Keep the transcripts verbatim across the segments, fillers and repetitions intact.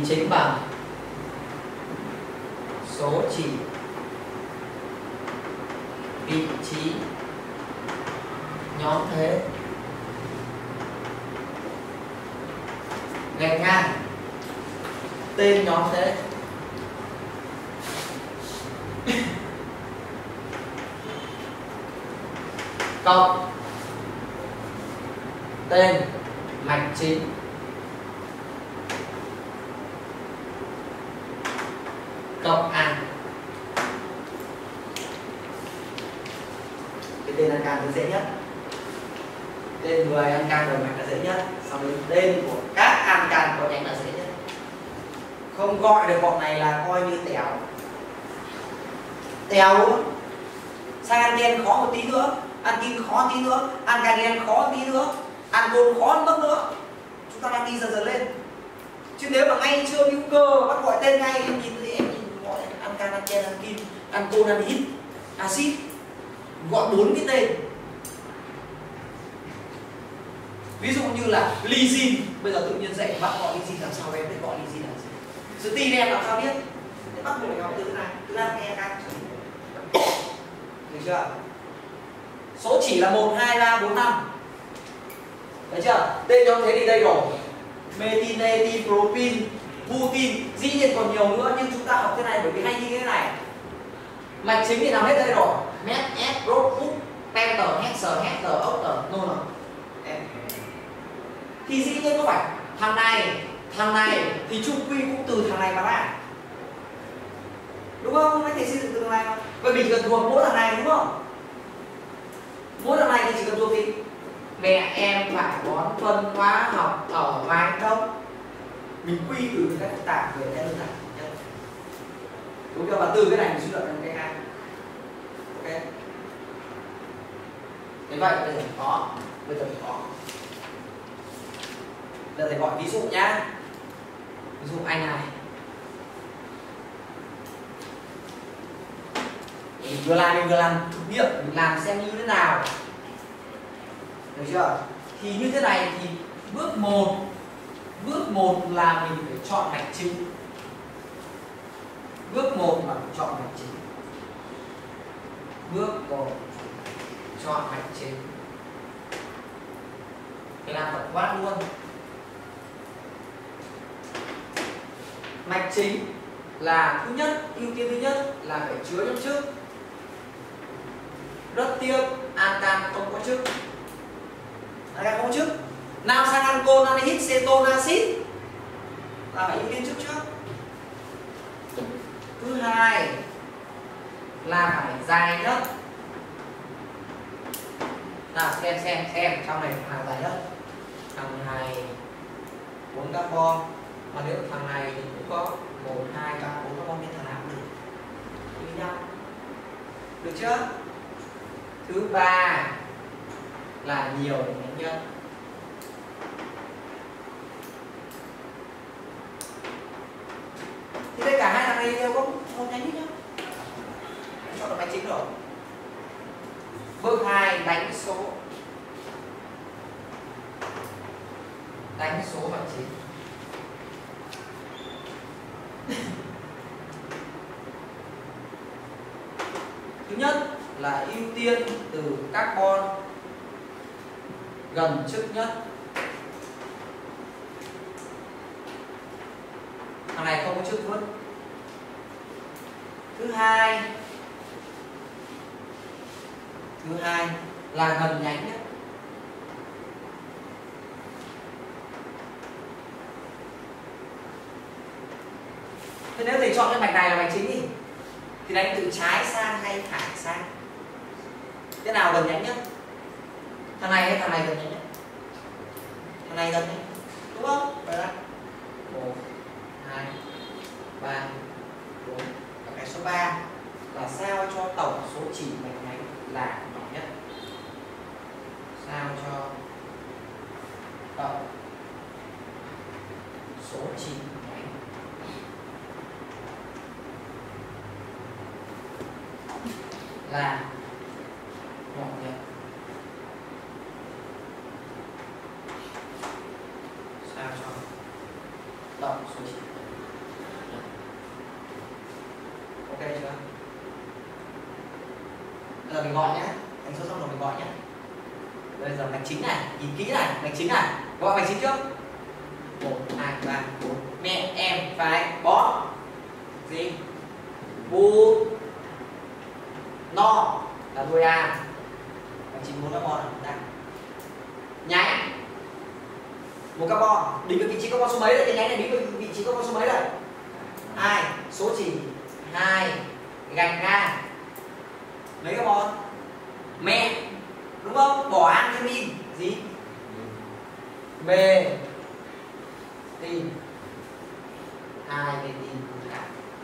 chính bằng số chỉ vị trí nhóm thế gạch ngang tên nhóm thế cộng tên mạch chính cộng an. Cái tên Ancan là dễ nhất, tên người Ancan đầu mạch là dễ nhất, sau đến tên của các Ancan có nhánh là dễ nhất. Không gọi được bọn này là coi như tèo tèo luôn. Sang Ancan khó một tí nữa, Ankin khó tí nữa, Ancan khó tí nữa, Ancol khó mất nữa. Chúng ta đang đi dần dần lên. Chứ nếu mà ngay chưa hữu cơ bắt gọi tên ngay, em nhìn thì em nhìn gọi Ancan, Anken, Ankin, Ancol, Anhit, acid, gọi bốn cái tên. Ví dụ như là lysine, bây giờ tự nhiên dạy bạn gọi lysine làm sao em biết gọi lysine là gì? Sự tin em làm sao biết? Để bắt buộc phải học từ này, từ này nghe các. Được chưa? Số chỉ là một, hai, ba, bốn, năm. Thấy chưa? Tên nhóm thế thì đây rồi. Methyl, ethyl, propyl, butin, dĩ nhiên còn nhiều nữa nhưng chúng ta học thế này bởi vì hay như thế này. Mạch chính thì nằm hết đây rồi. Met, S, Rốt, Phúc, Penter, Hexer, Hexer, Octer, Nonor. Thì dĩ nhiên có phải thằng này, thằng này thì chung quy cũng từ thằng này mà ra. Đúng không? Anh thể xây dựng từ thằng này mà. Vậy mình cần thuộc mỗi thằng này đúng không? Mỗi thằng này thì chỉ cần thuộc gì? Mẹ em phải bón phân hóa học ở mái đông. Mình quy từ các phức tạp về cái đơn giản. Đúng chưa? Và từ cái này mình suy luận thành cái A. Ok. Thế vậy bây giờ có, bây giờ có. Bây giờ thầy gọi ví dụ nhá. Ví dụ anh này. Mình vừa làm mình vừa làm thực nghiệm, mình làm xem như thế nào. Được chưa? Thì như thế này thì bước một, bước một là mình phải chọn mạch chính. Bước một là phải chọn mạch chính. Bước một chọn mạch chính. Cái làm tổng quát luôn. Mạch chính là thứ nhất, ưu tiên thứ nhất là phải chứa trong chức. Rất tiếc Ancan không có chức. Ancan không có chức. Nào sang Ancol, Anhit, Ceton, acid là phải ưu tiên chức trước. Thứ hai là phải dài nhất. Nào xem xem xem trong này thằng dài nhất. Thằng này bốn carbon, mà nếu thằng này thì cũng có một, hai, ba, bốn carbon nên thằng nào cũng được. Như nhau. Được chưa? Thứ ba là nhiều nhánh nhân. Thì đây cả hai thằng này đều có một nhánh nhích nhá. Cho nó mạch chính rồi. Bước hai đánh số. Đánh số mạch chính. Thứ nhất là ưu tiên từ carbon gần chức nhất. Thằng này không có chức vứt. Thứ hai Thứ hai là gần nhánh nhất. Thế nếu thầy chọn cái mạch này là mạch chính thì thì đánh từ trái sang hay phải sang? Cái nào gần nhánh nhất? Thằng này hay thằng này gần nhánh nhất? Thằng này gần nhánh, đúng không? Vậy là một, hai, ba, bốn. Và cái số ba là sao cho tổng số chỉ mạch nhánh là nhỏ nhất. Sao cho tổng số chỉ nhánh là nhỏ nhất. Sao cho tổng số chỉ Ok chưa? Bây giờ mình gọi nhé, đánh số xong rồi mình gọi nhé. Bây giờ mạch chính này, nhìn kỹ này, mạch chính này, gọi mạch chính trước. Một, hai, ba, bốn. Mẹ em phải bó gì? Bu no là đuôi A. Mạch chính bốn carbon này. Nháy một carbon, đính được vị trí carbon số mấy rồi? Cái nháy này đính được vị trí carbon số mấy rồi? Hai, số chỉ hai, gạch ngang mấy carbon? Mẹ, đúng không? Bỏ amphetamine gì? B tin hai bên tin cả.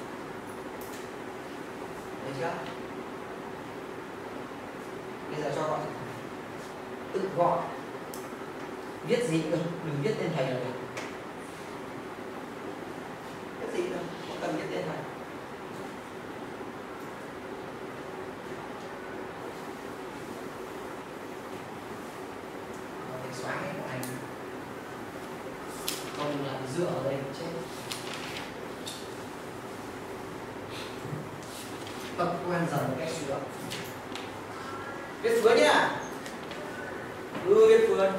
Được chưa? Bây giờ cho gọi tự gọi, viết gì cũng được, đừng viết tên thầy là được. Viết gì đâu, không cần viết tên thầy. Mình xóa hết của anh, không là dựa ở đây chết. Tập quen dần cái sửa. Viết phứa nhá. Ừ, viết phứa.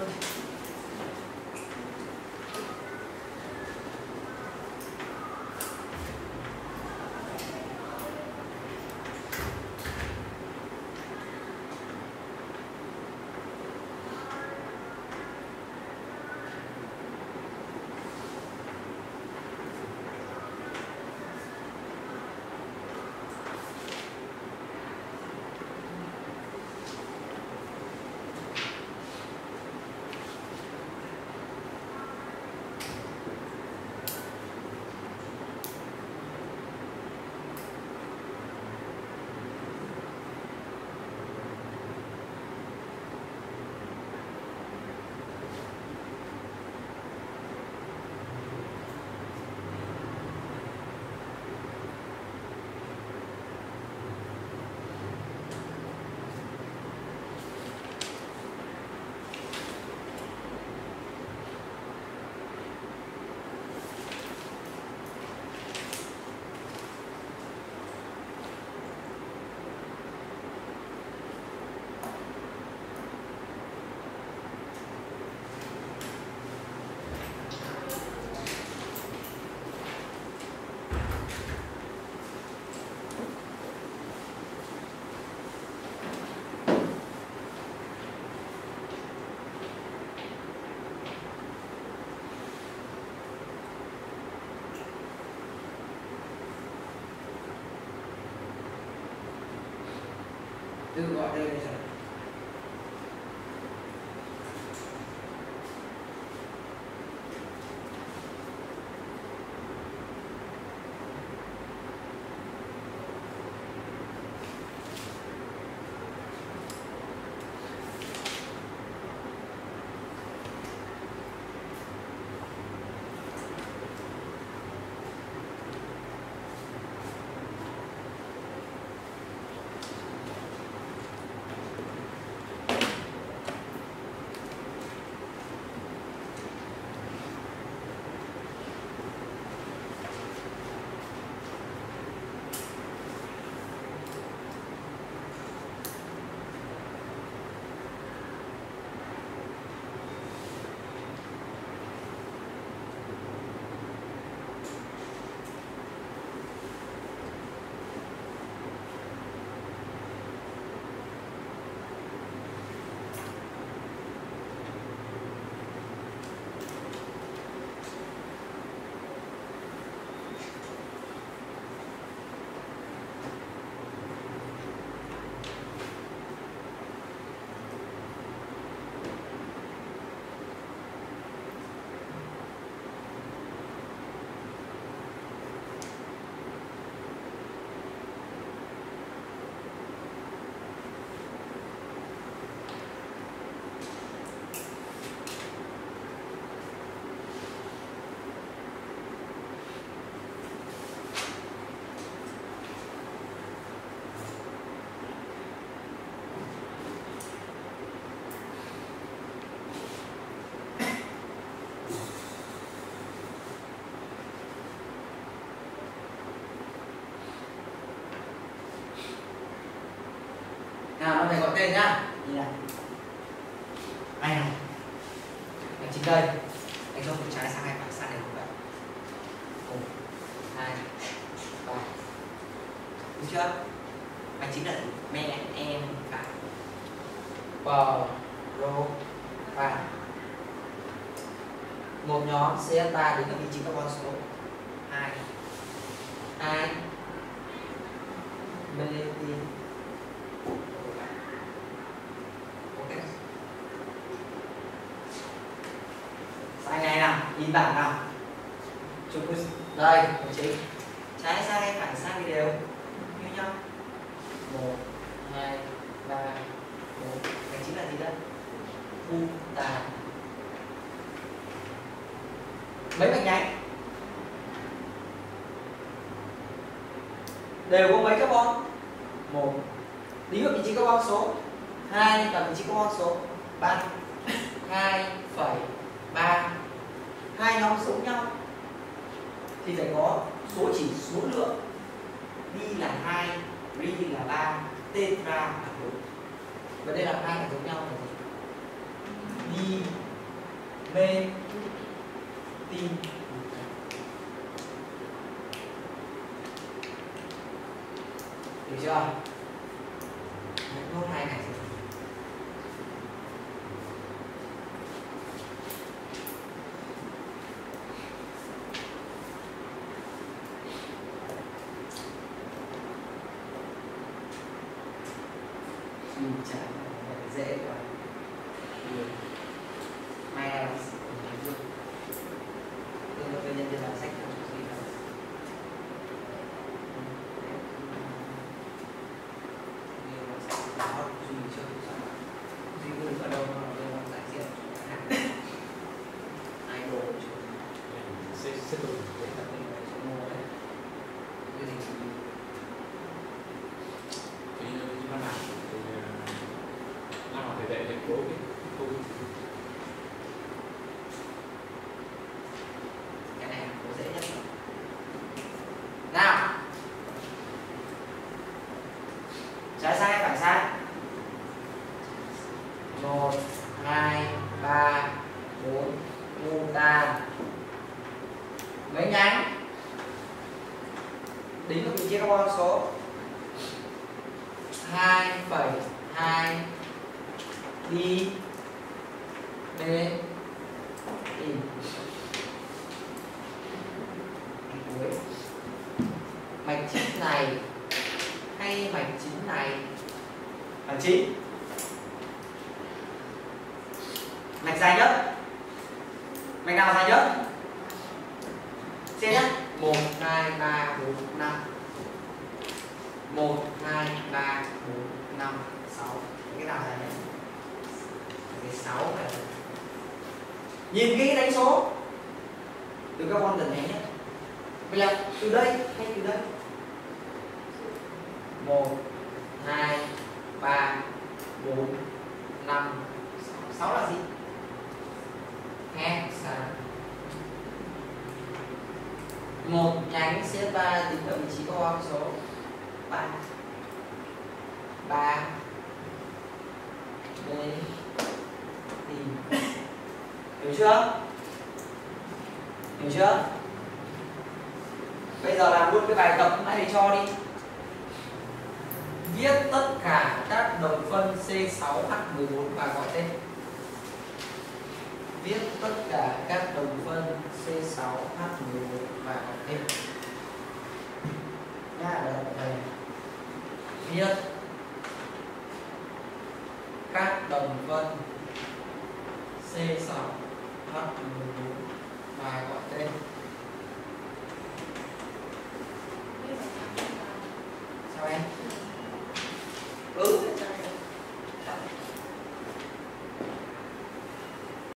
Tự gọi đây này. Nào nó phải gọi tên nhá. Nhìn này. Anh này. Anh chính đây. Anh cho từ trái sang hai phải sang này một vậy. Một, hai, ba. Được chưa? Anh chính là mẹ em phải. Bờ rô và một nhóm xê ba đến các vị trí carbon số hai hai b t. Ok, sai này nào, nhìn bảng nào, chụp đây một chính trái sang hay phải sang thì đều như nhau. Một hai ba bốn. Cái chính là gì đây? U tàn. Mấy vạch nhánh đều có mấy carbon? Một. Lý vào vị trí carbon số hai và vị trí carbon số ba. Hai phẩy ba. Hai nhóm giống nhau thì phải có số chỉ số lượng. Đi là hai, ri là ba, tetra là bốn. Và đây là hai là giống nhau là gì? Đi mê tin. Được chưa? Nốt hai này. Suy trả dễ quá. Mai là tương đối với nhân viên làm sách không có gì đâu. Đó, duy chưa được sao. Duy cứ đứng ở đâu mà tôi làm đại diện idol sẽ sẽ được để tập những cái số mô đấy. Cái gì chỉ cái như nó làm thì làm ở thể thành phố cái khu dễ nhất. Nào, trái sai phải sai. Một hai ba bốn. Butan. Mấy nhánh? Đính vào vị trí carbon số hai phẩy hai. Đi b tìm cuối. Mạch chính này hay mạch chính này? Mạch chính. Mạch dài nhất. Mạch nào dài nhất? Xem nhé. Một, hai, ba, bốn, năm. Một, hai, ba, bốn, năm, sáu. Cái nào dài nhất? Cái sáu này. Nhìn cái đánh số từ carbon gần nhé. Bây giờ từ đây hay từ đây? Một, hai, ba, bốn, năm, sáu. Sáu là gì? Hexa. Một nhánh xê ba tính ở vị trí carbon số ba. Ba. Đây. Tìm. Hiểu chưa? Hiểu chưa? Bây giờ làm luôn cái bài tập hôm nay để cho đi. Viết tất cả các đồng phân xê sáu H mười bốn và gọi tên. Viết tất cả các đồng phân xê sáu H mười bốn và gọi tên. Nha, đây đây. Viết các đồng phân xê sáu H mười bốn và gọi tên.